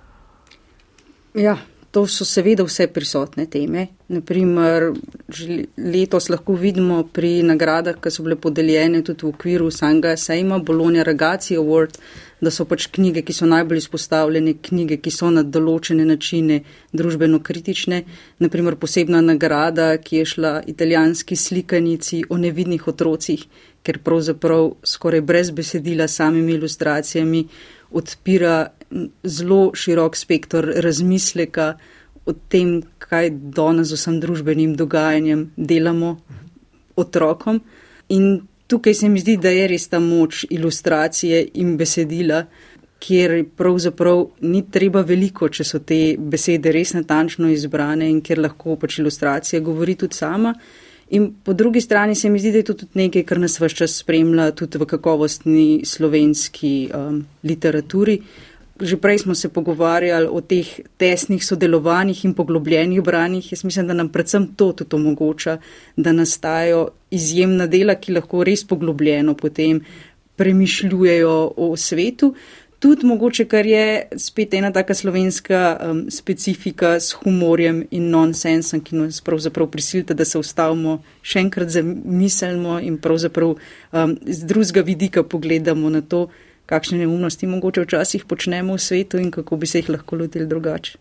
Ja, to so seveda vse prisotne teme. Naprimer, letos lahko vidimo pri nagradah, ki so bile podeljene tudi v okviru samega sejma Bologna Ragazzi Award, da so pač knjige, ki so najbolj izpostavljene, knjige, ki so na določene načine družbeno kritične. Naprimer, posebna nagrada, ki je šla italijanski slikanici o nevidnih otrocih, ker pravzaprav skoraj brez besedila samimi ilustracijami odpira zelo širok spektr razmisleka o tem, kaj danes z vsem družbenim dogajanjem delamo otrokom. In tukaj se mi zdi, da je res ta moč ilustracije in besedila, kjer pravzaprav ni treba veliko, če so te besede res natančno izbrane in kjer lahko pač ilustracija govori tudi sama. In po drugi strani se mi zdi, da je to tudi nekaj, kar nas ves čas spremlja tudi v kakovostni slovenski um, literaturi. Že prej smo se pogovarjali o teh tesnih sodelovanjih in poglobljenih branjih. Jaz mislim, da nam predvsem to tudi omogoča, da nastajajo izjemna dela, ki lahko res poglobljeno potem premišljujejo o svetu. Tudi mogoče, kar je spet ena taka slovenska um, specifika s humorjem in nonsensom, ki nas pravzaprav prisilita, da se ustavimo, še enkrat zamislimo in pravzaprav um, z drugega vidika pogledamo na to, kakšne neumnosti mogoče včasih počnemo v svetu in kako bi se jih lahko lotili drugače.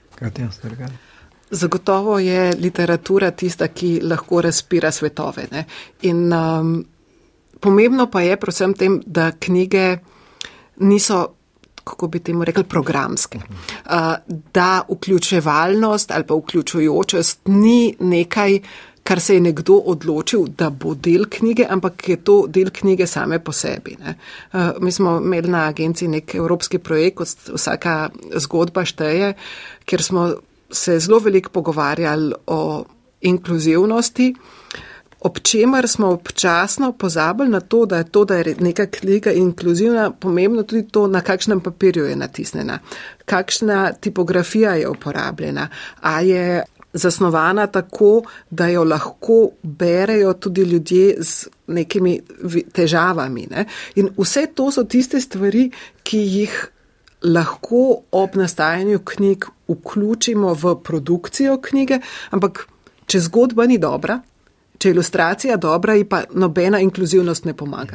Zagotovo je literatura tista, ki lahko razpira svetove. Ne? In um, pomembno pa je predvsem tem, da knjige niso, kako bi temu rekli, programske. Uh, da vključevalnost ali pa vključujočost ni nekaj, kar se je nekdo odločil, da bo del knjige, ampak je to del knjige same po sebi. Ne. Uh, mi smo imeli na agenciji nek evropski projekt, kot vsaka zgodba šteje, kjer smo se zelo veliko pogovarjali o inkluzivnosti, ob čemer smo občasno pozabili na to, da je to, da je neka knjiga inkluzivna, pomembno tudi to, na kakšnem papirju je natisnjena, kakšna tipografija je uporabljena, a je zasnovana tako, da jo lahko berejo tudi ljudje z nekimi težavami. Ne? In vse to so tiste stvari, ki jih lahko ob nastajanju knjig vključimo v produkcijo knjige, ampak če zgodba ni dobra, če je ilustracija dobra, ji pa nobena inkluzivnost ne pomaga.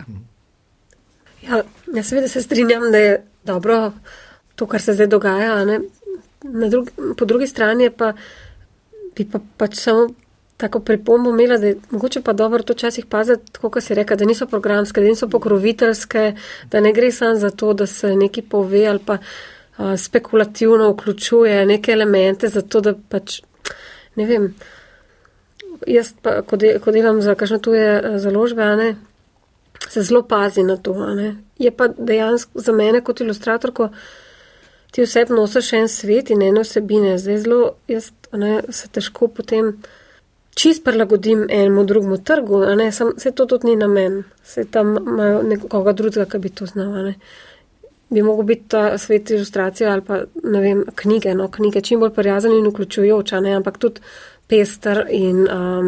Ja, jaz seveda se strinjam, da je dobro to, kar se zdaj dogaja. Ne? Na drugi, po drugi strani pa bi pa pač samo tako pripombo imela, da je mogoče pa dobro to časih paziti, tako kot si reka, da niso programske, da niso pokroviteljske, da ne gre samo za to, da se nekaj pove ali pa a, spekulativno vključuje neke elemente za to, da pač, ne vem, jaz pa, ko, de, ko delam za kakšne tuje založbe, ne, se zelo pazi na to. Ne. Je pa dejansko za mene kot ilustratorko, ti vseb nosiš en svet in ene vsebine. Zdaj zelo, jaz ne, se težko potem čist prilagodim enemu drugemu trgu, a ne, sam, se to tudi ni namen. Se tam imajo nekoga drugega, ki bi to znala, ne. Bi mogel biti ta svet ilustracija ali pa, ne vem, knjige, no, knjige čim bolj prijazen in vključujoča, ne, ampak tudi pester in um,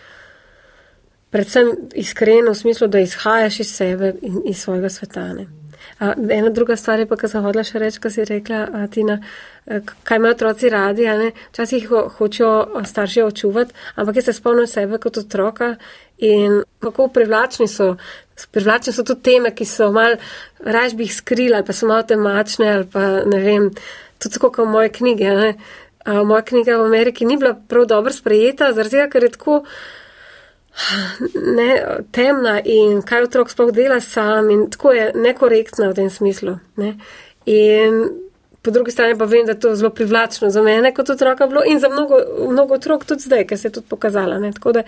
predvsem iskreno v smislu, da izhajaš iz sebe in iz svojega sveta. Ne. A, ena druga stvar je pa, kar sem hodila še reči, kar si rekla, a, Tina, kaj imajo otroci radi, a ne? Včasih ho, hočejo starši očuvati, ampak jaz se spomnim sebe kot otroka in kako privlačni so. Privlačne so tudi teme, ki so mal, raje bi jih skrili, ali pa so malo temačne, ali pa ne vem, tudi tako kot moje knjige. Ne? A, moja knjiga v Ameriki ni bila prav dobro sprejeta, zaradi tega, ker je tako ne, temna in kaj otrok sploh dela sam in tako je nekorektna v tem smislu. Ne? In po drugi strani pa vem, da je to zelo privlačno za mene kot otroka bilo in za mnogo, mnogo otrok tudi zdaj, ker se je tudi pokazala. Ne? Tako da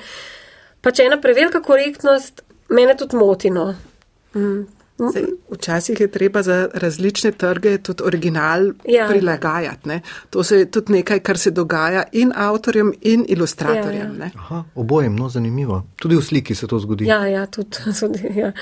pač ena prevelika korektnost mene tudi moti, no. Mm. Zdaj, včasih je treba za različne trge tudi original ja. prilagajati. Ne? To se je tudi nekaj, kar se dogaja in avtorjem in ilustratorjem. Ja, ja. Aha, obojem, no, zanimivo. Tudi v sliki se to zgodi. Ja, ja, tudi. Ja.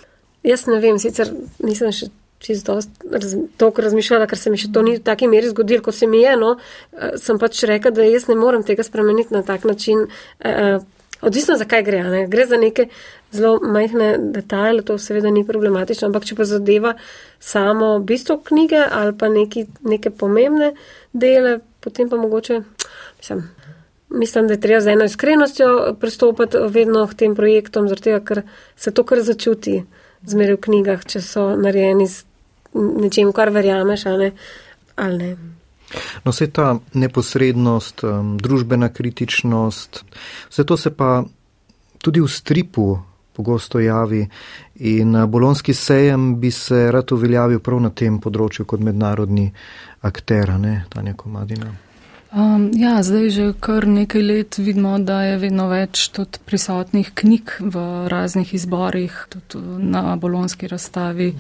Jaz ne vem, sicer nisem še čisto raz, toliko razmišljala, ker se mi še to ni v taki meri zgodilo, kot se mi je, no. Sem pač rekla, da jaz ne morem tega spremeniti na tak način. Uh, Odvisno, zakaj gre. Ne? Gre za neke zelo majhne detajle, to seveda ni problematično, ampak če pa zadeva samo bistvo knjige ali pa neki, neke pomembne dele, potem pa mogoče, mislim, mislim, da je treba z eno iskrenostjo pristopati vedno k tem projektom, zaradi tega, ker se to kar začuti zmeraj v knjigah, če so narejeni z nečem, kar verjameš, ali ne. Ali ne. No, vse ta neposrednost, družbena kritičnost, vse to se pa tudi v stripu pogosto javi in Bolonski sejem bi se rad uveljavil prav na tem področju kot mednarodni akter, ne, Tanja Komadina? Um, ja, zdaj že kar nekaj let vidimo, da je vedno več tudi prisotnih knjig v raznih izborih, tudi na Bolonski razstavi,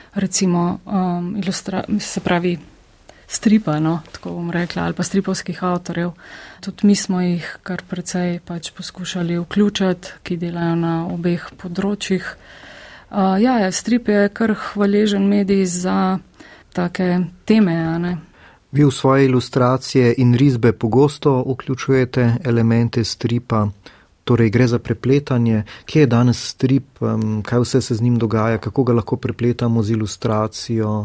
recimo um, ilustra, se pravi, stripa, no, tako bom rekla, ali pa stripovskih avtorjev. Tudi mi smo jih kar precej pač poskušali vključiti, ki delajo na obeh področjih. Uh, ja, strip je kar hvaležen medij za take teme, a ne. Vi v svoje ilustracije in risbe pogosto vključujete elemente stripa, torej gre za prepletanje. Kje je danes strip, um, kaj vse se z njim dogaja, kako ga lahko prepletamo z ilustracijo?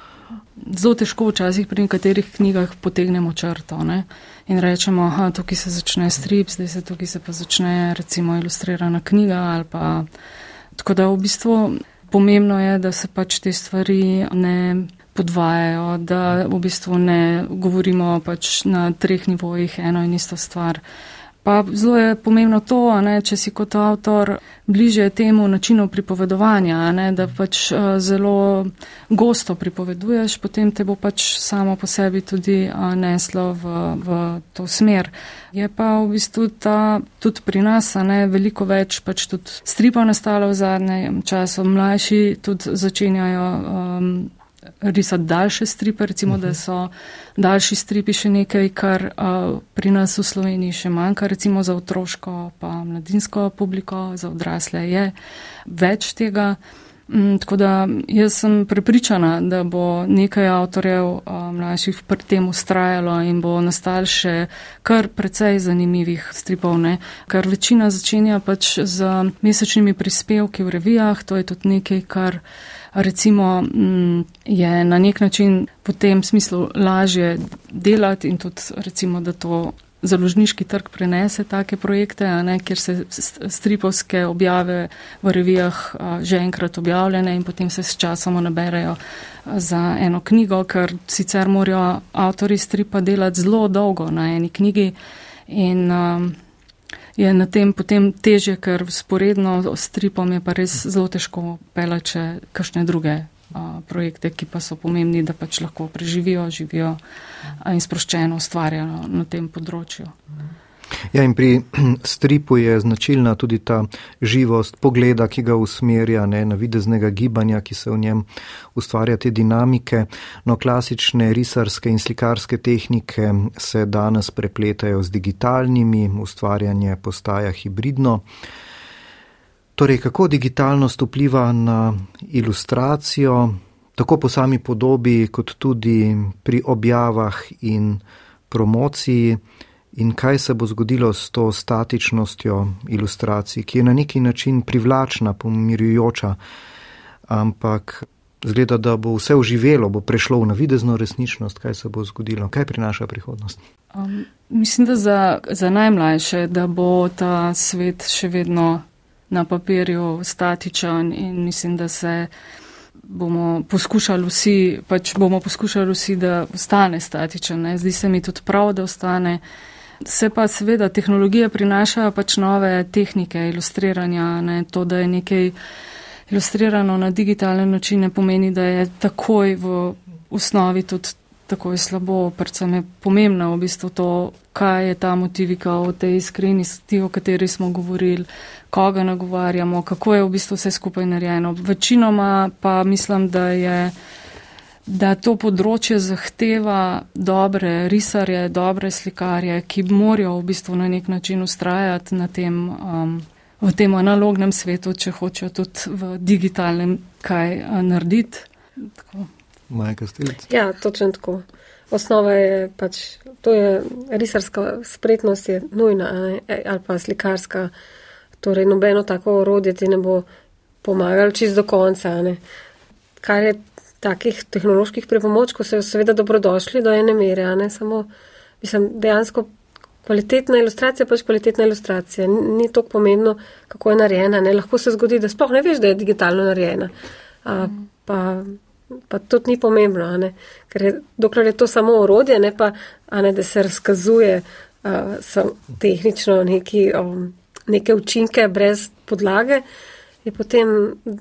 Zelo težko včasih pri nekaterih knjigah potegnemo črto, ne? In rečemo, aha, tukaj se začne strip, zdaj se tukaj se pa začne recimo ilustrirana knjiga ali pa. Tako da v bistvu pomembno je, da se pač te stvari ne podvajajo, da v bistvu ne govorimo pač na treh nivojih eno in isto stvar. Pa zelo je pomembno to, ne, če si kot avtor bliže temu načinu pripovedovanja, ne, da pač uh, zelo gosto pripoveduješ, potem te bo pač samo po sebi tudi uh, neslo v, v to smer. Je pa v bistvu ta, tudi pri nas, ne, veliko več pač tudi stripa nastalo v zadnjem času, mlajši tudi začenjajo um, risati daljše stripe, recimo, uh-huh. da so daljši stripi še nekaj, kar uh, pri nas v Sloveniji še manjka, recimo za otroško pa mladinsko publiko, za odrasle je več tega. Um, tako da jaz sem prepričana, da bo nekaj avtorjev uh, mlajših pri tem ustrajalo in bo nastal še kar precej zanimivih stripov, ne? Ker večina začenja pač z mesečnimi prispevki v revijah, to je tudi nekaj, kar recimo je na nek način v tem smislu lažje delati in tudi recimo, da to založniški trg prenese take projekte, a ne, kjer se stripovske objave v revijah že enkrat objavljene in potem se s časom naberejo za eno knjigo, ker sicer morajo avtori stripa delati zelo dolgo na eni knjigi in um, je na tem potem težje, ker sporedno s stripom je pa res zelo težko pelati še kakšne druge a, projekte, ki pa so pomembni, da pač lahko preživijo, živijo a, in sproščeno ustvarjajo na tem področju. Ja, in pri stripu je značilna tudi ta živost pogleda, ki ga usmerja, ne, navideznega gibanja, ki se v njem ustvarja te dinamike. No, klasične risarske in slikarske tehnike se danes prepletajo z digitalnimi, ustvarjanje postaja hibridno. Torej, kako digitalnost vpliva na ilustracijo, tako po sami podobi, kot tudi pri objavah in promociji, in kaj se bo zgodilo s to statičnostjo ilustracij, ki je na neki način privlačna, pomirjujoča, ampak Zgleda, da bo vse oživelo, bo prešlo v navidezno resničnost, kaj se bo zgodilo, kaj prinaša prihodnost. Um, mislim, da za, za najmlajše, da bo ta svet še vedno na papirju statičen in mislim, da se bomo poskušali vsi, pač bomo poskušali vsi, da ostane statičen. Ne? Zdi se mi tudi prav, da ostane. Se pa seveda tehnologija prinaša pač nove tehnike ilustriranja, ne? To, da je nekaj ilustrirano na digitalne načine, pomeni, da je takoj v osnovi tudi takoj slabo. Predvsem je pomembno v bistvu to, kaj je ta motivika v tej iskrenosti, o kateri smo govorili, koga nagovarjamo, kako je v bistvu vse skupaj narejeno. Večinoma pa mislim, da je da to področje zahteva dobre risarje, dobre slikarje, ki morajo v bistvu na nek način ustrajati na tem, um, v tem analognem svetu, če hočejo tudi v digitalnem kaj uh, narediti. Tako. Maja Kastelic. Ja, točno tako. Osnova je pač, to je risarska spretnost je nujna, ne, ali pa slikarska. Torej, nobeno tako orodje ti ne bo pomagalo čist do konca. Ne. Kar je takih tehnoloških pripomočkov, so seveda dobrodošli do ene mere, a ne samo, mislim, dejansko kvalitetna ilustracija, pač kvalitetna ilustracija. Ni toliko pomembno, kako je narejena, ne. Lahko se zgodi, da sploh ne veš, da je digitalno narejena. A, pa pa tudi ni pomembno, a ne, ker je, dokler je to samo orodje, ne pa, a ne, da se razkazuje uh, sam, tehnično neki, um, neke učinke brez podlage, je potem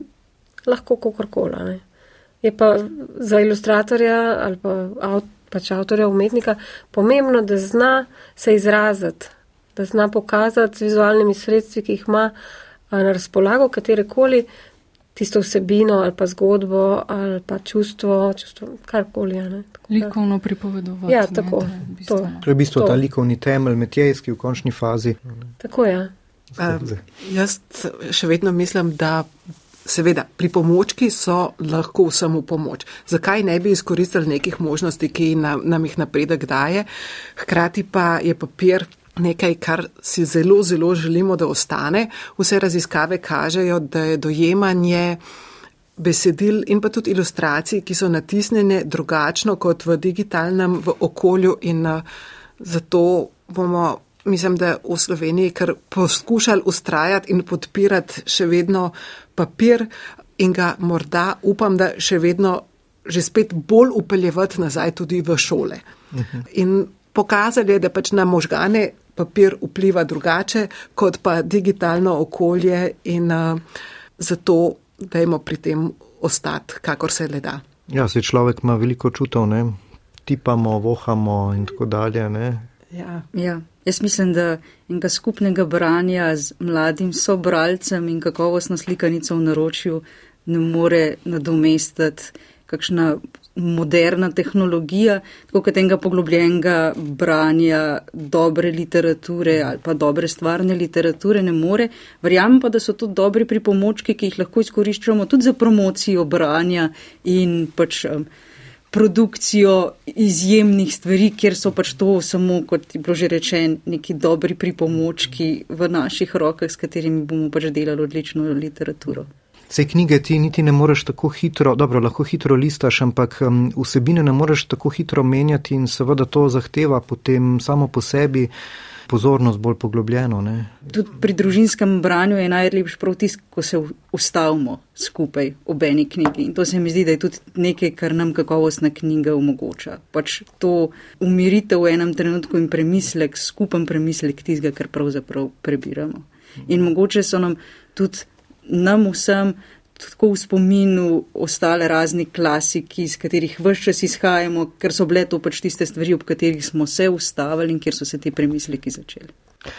lahko kakorkoli, ne. Je pa za ilustratorja ali pa avt, pač avtorja, umetnika pomembno, da zna se izraziti, da zna pokazati z vizualnimi sredstvi, ki jih ima na razpolago, katerekoli tisto vsebino ali pa zgodbo ali pa čustvo, čustvo karkoli. Ja, likovno pripovedovati. Ja, tako. Ne, to, to je v bistvu to. Ta likovni temelj, metjejski v končni fazi. Tako, ja. Um, jaz še vedno mislim, da seveda pripomočki so lahko vsemu pomoč. Zakaj ne bi izkoristili nekih možnosti, ki nam, nam jih napredek daje? Hkrati pa je papir nekaj, kar si zelo, zelo želimo, da ostane. Vse raziskave kažejo, da je dojemanje besedil in pa tudi ilustracij, ki so natisnjene drugačno kot v digitalnem v okolju in zato bomo, mislim, da v Sloveniji kar poskušali ustrajati in podpirati še vedno papir in ga morda upam, da še vedno že spet bolj upeljevati nazaj tudi v šole. Uh-huh. In pokazali je, da pač na možgane papir vpliva drugače kot pa digitalno okolje in uh, zato dajmo pri tem ostati, kakor se le da. Ja, se človek ima veliko čutov, ne? Tipamo, vohamo in tako dalje, ne? Ja. Ja, jaz mislim, da enega skupnega branja z mladim sobralcem in kakovostno slikanico v naročju ne more nadomestiti kakšna moderna tehnologija, tako kot enega poglobljenega branja dobre literature ali pa dobre stvarne literature ne more. Verjamem pa, da so tudi dobri pripomočki, ki jih lahko izkoriščamo tudi za promocijo branja in pač um, produkcijo izjemnih stvari, kjer so pač to samo, kot je bilo že rečen, neki dobri pripomočki v naših rokah, s katerimi bomo pač delali odlično literaturo. Sej knjige ti niti ne moreš tako hitro, dobro, lahko hitro listaš, ampak um, vsebine ne moreš tako hitro menjati in seveda to zahteva potem samo po sebi pozornost bolj poglobljeno. Ne? Tudi pri družinskem branju je najlepši prav tisto, ko se ustavimo skupaj ob eni knjigi. In to se mi zdi, da je tudi nekaj, kar nam kakovostna knjiga omogoča. Pač to umiritev v enem trenutku in premislek, skupen premislek tistega, kar pravzaprav prebiramo. In mogoče so nam tudi nam vsem tako v spominu ostale razni klasiki, iz katerih vse čas izhajamo, ker so bile to pač tiste stvari, ob katerih smo se ustavili in kjer so se te premisleki začeli.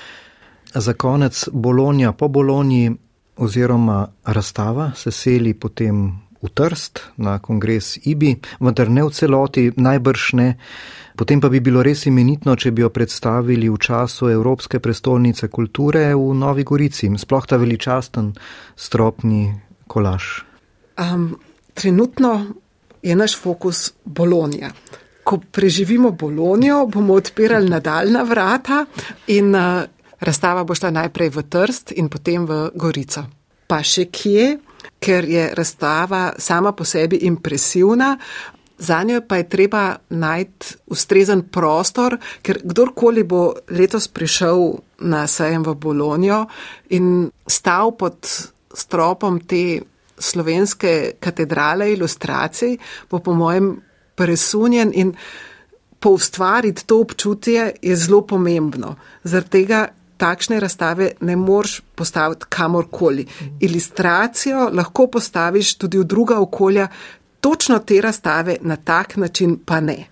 Za konec Bolonja po Bolonji oziroma razstava se seli potem v Trst na kongres I B I, vendar ne v celoti, najbrž ne. Potem pa bi bilo res imenitno, če bi jo predstavili v času Evropske prestolnice kulture v Novi Gorici, sploh ta veličasten stropni kolaž. Um, trenutno je naš fokus Bolonja. Ko preživimo Bolonjo, bomo odpirali nadaljna vrata in uh, razstava bo šla najprej v Trst in potem v Gorico. Pa še kje? ker je razstava sama po sebi impresivna. Za njo pa je treba najti ustrezen prostor, ker kdorkoli bo letos prišel na sejem v Bologno in stal pod stropom te slovenske katedrale ilustracij, bo po mojem presunjen in poustvariti to občutje je zelo pomembno. Zaradi tega takšne razstave ne moreš postaviti kamorkoli. Ilustracijo lahko postaviš tudi v druga okolja, točno te razstave na tak način pa ne.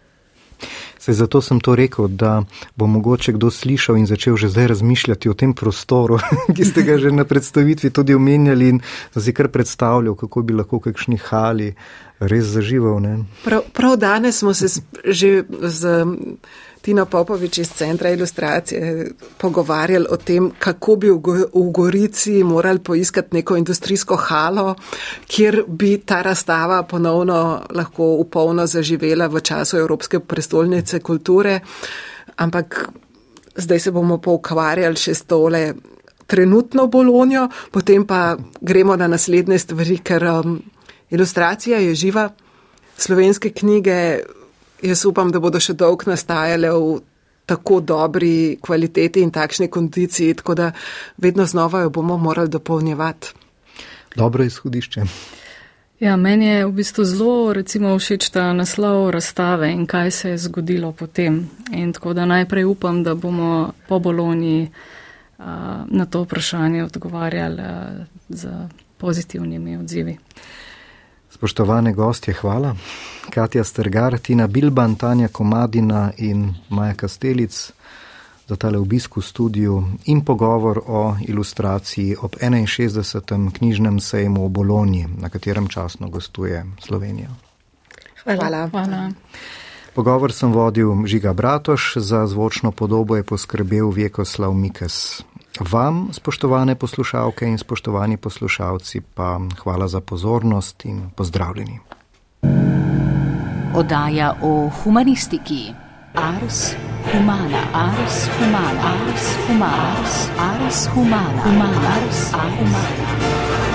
Se zato sem to rekel, da bo mogoče kdo slišal in začel že zdaj razmišljati o tem prostoru, ki ste ga že na predstavitvi tudi omenjali in sem si kar predstavljal, kako bi lahko kakšni hali res zažival. Ne? Prav, prav danes smo se že z Tino Popovič iz Centra ilustracije pogovarjali o tem, kako bi v Gorici morali poiskati neko industrijsko halo, kjer bi ta razstava ponovno lahko upolno zaživela v času Evropske prestolnice kulture. Ampak zdaj se bomo pa ukvarjali še s tole trenutno Bologno, potem pa gremo na naslednje stvari, ker um, ilustracija je živa, slovenske knjige, jaz upam, da bodo še dolg nastajale v tako dobri kvaliteti in takšni kondiciji, tako da vedno znova jo bomo morali dopolnjevati. Dobro izhodišče. Ja, meni je v bistvu zelo recimo všeč ta naslov razstave in kaj se je zgodilo potem. In tako da najprej upam, da bomo po Bologni uh, na to vprašanje odgovarjali uh, z pozitivnimi odzivi. Spoštovane gostje, hvala. Katja Strgar, Tina Bilban, Tanja Komadina in Maja Kastelic za tale obisk v studiu in pogovor o ilustraciji ob enainšestdesetem knjižnem sejmu v Bologni, na katerem častno gostuje Slovenija. Hvala. Hvala. Pogovor sem vodil Žiga Bratoš, za zvočno podobo je poskrbel Vjekoslav Mikes. Vam, spoštovane poslušalke in spoštovani poslušalci, pa hvala za pozornost in pozdravljeni. Oddaja o humanistiki. Ars humana, ars humana, ars humana, ars humana, humana, ars humana.